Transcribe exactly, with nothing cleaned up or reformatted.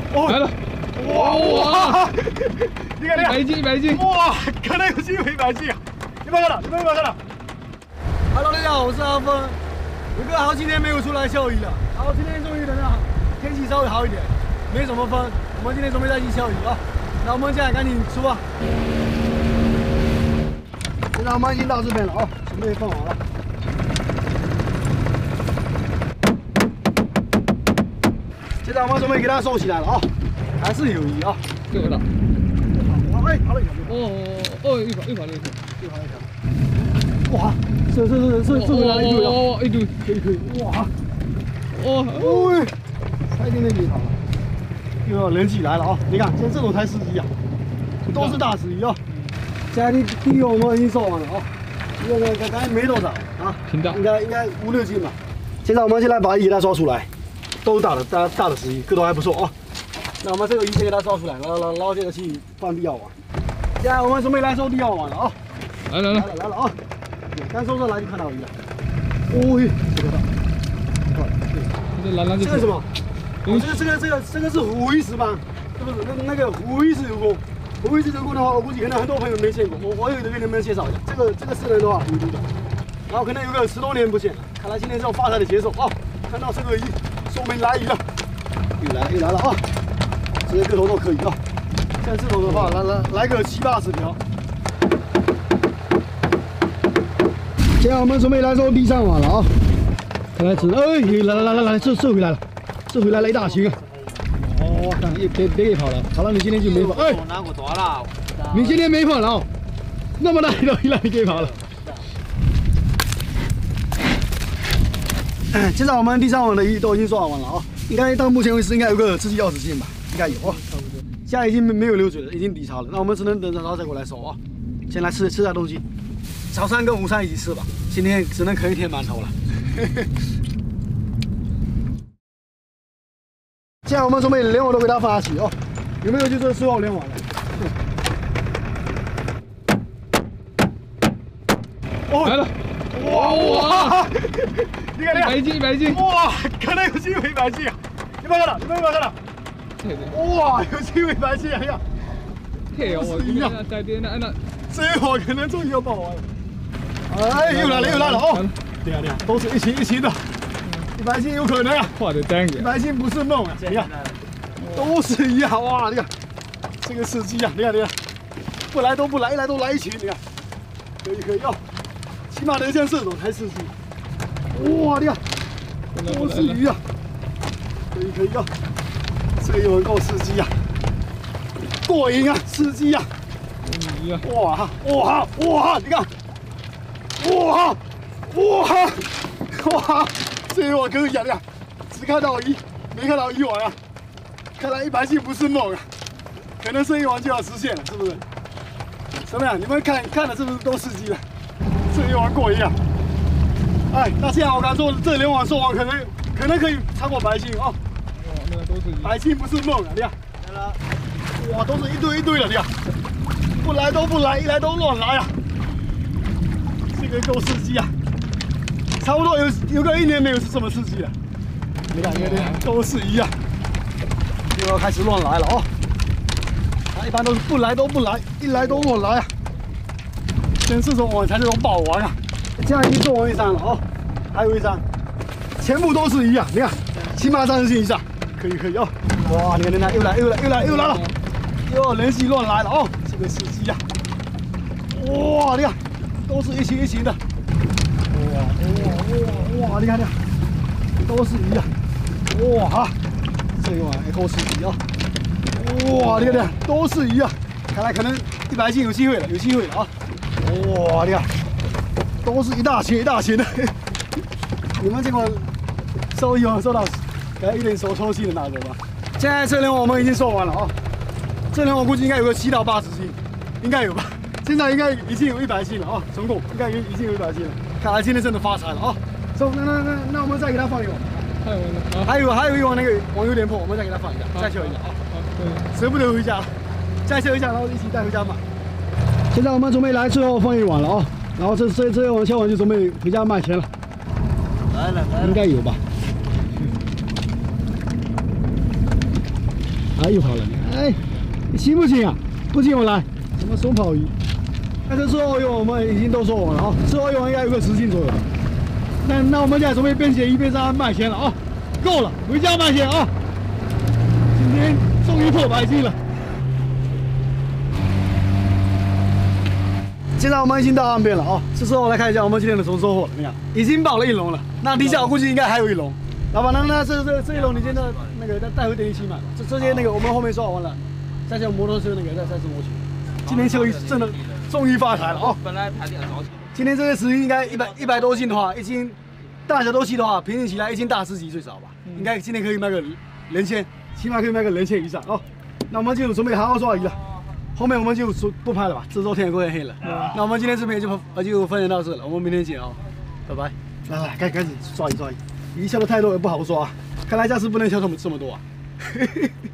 来了！哇哇！你看你看， 一百斤，一百斤！ 哇，可能有机会一百斤啊！你们看到，你们有没有看到 ？Hello， 大家好，我是阿峰。有个好几天没有出来钓鱼了，然后今天终于等到天气稍微好一点，没什么风，我们今天准备再去钓鱼啊。那我们现在赶紧出发。现在我们已经到这边了啊，准备放网了。 现在我们准备给它收起来了啊，还是有鱼啊， 对的。 哎，跑了一条。 哦哦，又跑又跑了一条， 又跑了一条。哇，是是是是是回来一堆哦，一堆， 可以可以。哇， 哦， 哎，差一点点给跑了。又要人气来了啊！你看，现在这种才十几啊，都是大石鱼啊。现在第第一我们已经收完了啊，这个刚刚没多少啊， 挺大， 应该应该五六斤吧。现在我们先来把鱼给它抓出来。 都是大的，大大的石鱼，个头还不错啊。那我们这个鱼先给它捞出来，捞捞捞这个去放地药网。现在我们准备来收地药网了啊！ 来来来来了来了啊！刚收上来就看到鱼了。哦，这个大， 这蓝蓝这个什么？哦，这个这个这个这个是虎鱼石斑，是不是？那那个虎鱼石油锅，虎鱼石油锅的话，我估计可能很多朋友没见过，我我有的给你们介绍一下。这个这个是人的话，虎鱼的，然后可能有个十多年不见了，看来今天是要发财的节奏啊！看到这个鱼。 说明来鱼了，又来了又来了啊！这些个头都可以啊。像这种的话，来来来个七八十条。现在我们准备来收地上网了啊！看来只哎，来来来来来，这这回来了，这回来了一大群啊！哦，看也别别给跑了，跑了你今天就没跑。哎， 我拿过多了。 你今天没跑了哦，那么大一条鱼来你给跑了。 现在我们地上网的鱼都已经刷完了啊，应该到目前为止应该有个十几二十斤吧，应该有啊。差不多。现在已经没有流水了，已经底潮了，那我们只能等早上再过来收啊。先来吃吃点东西，早餐跟午餐一起吃吧，今天只能啃一天馒头了。现在我们准备连网都给它放下去哦，有没有就是最后连网了？ 哦，来了。 哇哇！你看，你看，一百斤，一百斤！ 哇，可能有机会一百斤啊！你们看到，你们有没有看到？ 对对。 哇，有机会一百斤啊！你看， 嘿，我一样。在对，那那这会可能终于要爆完了。哎，又来了，又来了哦！对啊，对啊，都是一群一群的，一百斤有可能啊！ 画的单一百斤不是梦啊！你看，都是一样哇！你看，这个刺激啊！你看，你看，不来都不来，一来都来一群，你看，可以可以哦。 起码得像这种才刺激。哇，你看，都是鱼啊！可以可以啊，这个有人够刺激啊，过瘾啊，刺激啊！ 鱼啊！ 哇哇哇！你看，哇哇哇！这一网可以啊！你看，只看到鱼，没看到鱼网啊！看来一百斤不是梦啊，可能这一网就要实现了，是不是？怎么样？你们看看了是不是都刺激了？ 这一网过瘾啊！哎，那这样我敢说，这两网收网可能可能可以超过百斤哦。 哇，那都是百斤不是梦啊！你看，来了，哇，都是一堆一堆的，你看，不来都不来，一来都乱来啊！这个够刺激啊！差不多有有个一年没有是这么刺激了。你看，你看，都是一样，又要开始乱来了哦。它一般都是不来都不来，一来都乱来啊！ 像这种网才是种宝王啊！这样已经做完一张了哦，还有一张，全部都是一样。你看，起码三十斤以上，可以可以哦。哇，你看你看，又来又来又来又来了，又人气乱来了哦，这个刺激啊！哇，你看，都是一群一群的。哇哇哇哇！你看你看，都是鱼啊！哇，这一网也够刺激啊！哇，你看你看，都是鱼啊！看来可能一百斤有机会了，有机会了啊！ 哇，你看，都是一大群一大群的。你们见过收鱼网收到哎有点手抽筋的那种吗？现在这连网我们已经收完了啊，这连网估计应该有个七到八十斤，应该有吧？现在应该已经有一百斤了啊，总共应该已经有一百斤了。看来今天真的发财了啊！走，那那那那我们再给他放一网。 还有呢， 还有还有一网那个网有点破，我们再给他放一下，再修一下啊。舍不得回家，再修一下，然后一起带回家买。 现在我们准备来最后放一网了啊，然后这这这一网敲完就准备回家卖钱了。来了来了，应该有吧？ 哎，又跑了，哎，你行不行啊？不行我来，什么松跑鱼？但是说游泳我们已经都说完了啊，说游泳应该有个十斤左右。那那我们现在准备边写一边上卖钱了啊，够了，回家卖钱啊！今天终于破百斤了。现在我们已经到岸边了啊，这时候来看一下我们今天的什么收获。你看，已经爆了一笼了，那底下我估计应该还有一笼。老板娘，那这这这一笼你今天那个带回店里去买，这这些那个我们后面刷完了，再叫摩托车那个再再送过去。今天秋真的终于发财了啊！ 本来排点早起。 今天这个石英应该一百一百多斤的话，一斤大小都细的话，平均起来一斤大十几最少吧，应该今天可以卖个人千，起码可以卖个人千以上哦。那我们就准备好好抓鱼了。后面我们就不拍了吧，这周天也快黑了。那我们今天视频就就分享到这了，我们明天见啊，拜拜。来来，赶赶紧抓一抓鱼，鱼钓的太多也不好抓，看来下次不能钓这么这么多啊。